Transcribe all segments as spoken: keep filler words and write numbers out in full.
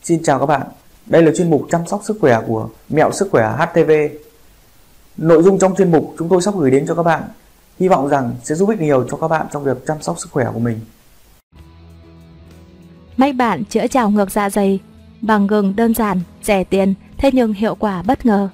Xin chào các bạn, đây là chuyên mục chăm sóc sức khỏe của Mẹo Sức Khỏe hát tê vê. Nội dung trong chuyên mục chúng tôi sắp gửi đến cho các bạn, hy vọng rằng sẽ giúp ích nhiều cho các bạn trong việc chăm sóc sức khỏe của mình. Mách bạn chữa trào ngược dạ dày bằng gừng đơn giản, rẻ tiền, thế nhưng hiệu quả bất ngờ.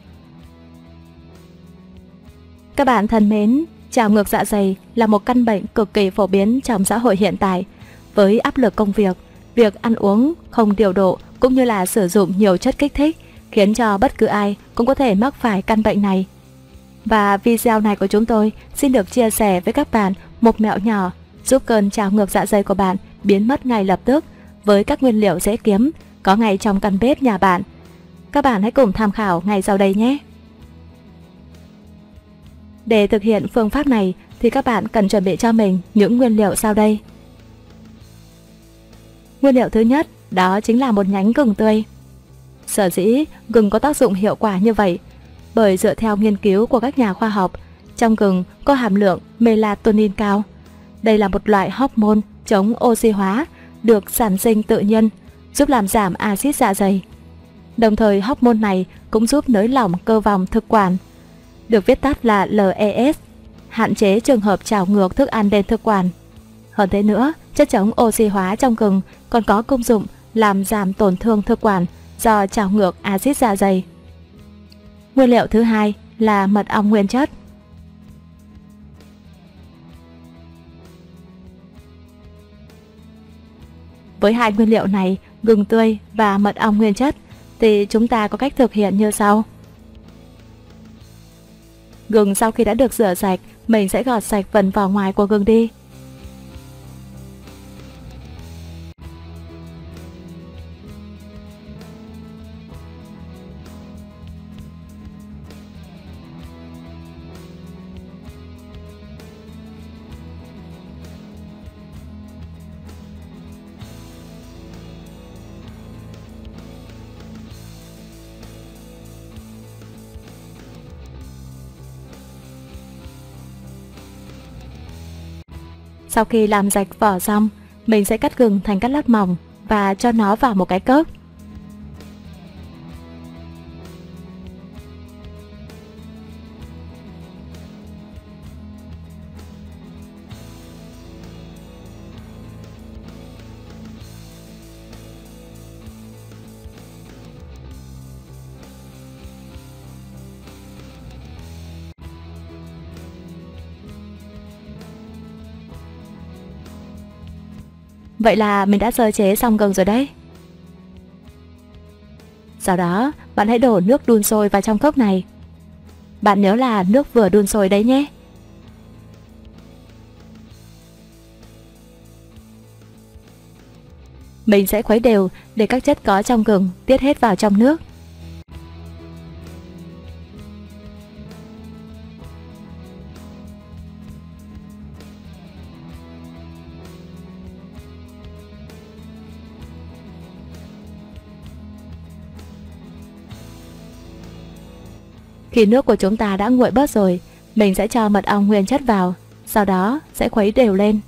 Các bạn thân mến, trào ngược dạ dày là một căn bệnh cực kỳ phổ biến trong xã hội hiện tại. Với áp lực công việc, việc ăn uống không điều độ cũng như là sử dụng nhiều chất kích thích khiến cho bất cứ ai cũng có thể mắc phải căn bệnh này. Và video này của chúng tôi xin được chia sẻ với các bạn một mẹo nhỏ giúp cơn trào ngược dạ dày của bạn biến mất ngay lập tức với các nguyên liệu dễ kiếm có ngay trong căn bếp nhà bạn. Các bạn hãy cùng tham khảo ngay sau đây nhé. Để thực hiện phương pháp này thì các bạn cần chuẩn bị cho mình những nguyên liệu sau đây. Nguyên liệu thứ nhất đó chính là một nhánh gừng tươi. Sở dĩ gừng có tác dụng hiệu quả như vậy bởi dựa theo nghiên cứu của các nhà khoa học, trong gừng có hàm lượng melatonin cao. Đây là một loại hormone chống oxy hóa được sản sinh tự nhiên, giúp làm giảm axit dạ dày. Đồng thời hormone này cũng giúp nới lỏng cơ vòng thực quản, được viết tắt là lờ e ét, hạn chế trường hợp trào ngược thức ăn lên thực quản. Hơn thế nữa, chất chống oxy hóa trong gừng còn có công dụng làm giảm tổn thương thực quản do trào ngược axit dạ dày. Nguyên liệu thứ hai là mật ong nguyên chất. Với hai nguyên liệu này, gừng tươi và mật ong nguyên chất, thì chúng ta có cách thực hiện như sau. Gừng sau khi đã được rửa sạch, mình sẽ gọt sạch phần vỏ ngoài của gừng đi. Sau khi làm rạch vỏ xong, mình sẽ cắt gừng thành các lát mỏng và cho nó vào một cái cốc. Vậy là mình đã sơ chế xong gừng rồi đấy. Sau đó, bạn hãy đổ nước đun sôi vào trong cốc này. Bạn nhớ là nước vừa đun sôi đấy nhé. Mình sẽ khuấy đều để các chất có trong gừng tiết hết vào trong nước. Khi nước của chúng ta đã nguội bớt rồi, mình sẽ cho mật ong nguyên chất vào, sau đó sẽ khuấy đều lên.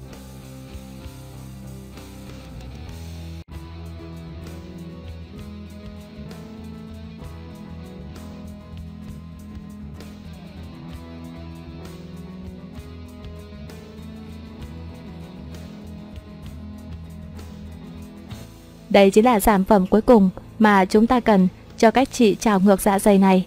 Đây chính là sản phẩm cuối cùng mà chúng ta cần cho cách trị trào ngược dạ dày này.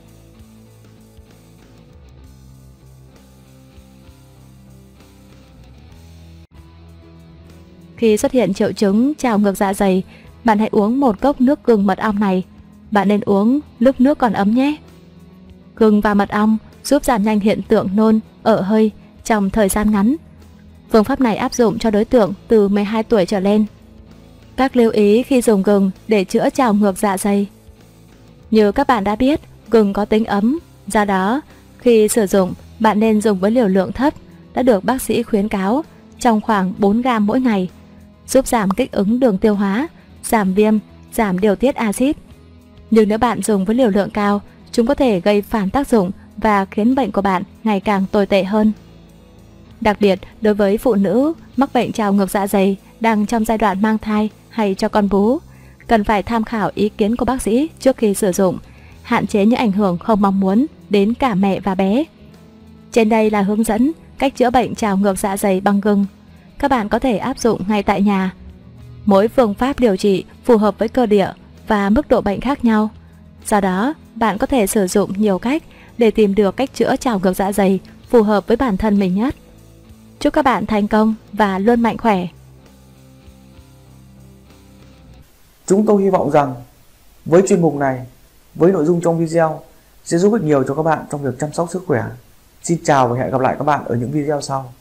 Khi xuất hiện triệu chứng trào ngược dạ dày, bạn hãy uống một cốc nước gừng mật ong này. Bạn nên uống lúc nước còn ấm nhé. Gừng và mật ong giúp giảm nhanh hiện tượng nôn, ợ hơi trong thời gian ngắn. Phương pháp này áp dụng cho đối tượng từ mười hai tuổi trở lên. Các lưu ý khi dùng gừng để chữa trào ngược dạ dày. Như các bạn đã biết, gừng có tính ấm, do đó khi sử dụng bạn nên dùng với liều lượng thấp đã được bác sĩ khuyến cáo trong khoảng bốn gam mỗi ngày, giúp giảm kích ứng đường tiêu hóa, giảm viêm, giảm điều tiết axit. Nhưng nếu bạn dùng với liều lượng cao, chúng có thể gây phản tác dụng và khiến bệnh của bạn ngày càng tồi tệ hơn. Đặc biệt đối với phụ nữ mắc bệnh trào ngược dạ dày đang trong giai đoạn mang thai hay cho con bú, cần phải tham khảo ý kiến của bác sĩ trước khi sử dụng, hạn chế những ảnh hưởng không mong muốn đến cả mẹ và bé. Trên đây là hướng dẫn cách chữa bệnh trào ngược dạ dày bằng gừng. Các bạn có thể áp dụng ngay tại nhà. Mỗi phương pháp điều trị phù hợp với cơ địa và mức độ bệnh khác nhau. Do đó, bạn có thể sử dụng nhiều cách để tìm được cách chữa trào ngược dạ dày phù hợp với bản thân mình nhất. Chúc các bạn thành công và luôn mạnh khỏe. Chúng tôi hy vọng rằng với chuyên mục này, với nội dung trong video sẽ giúp ích nhiều cho các bạn trong việc chăm sóc sức khỏe. Xin chào và hẹn gặp lại các bạn ở những video sau.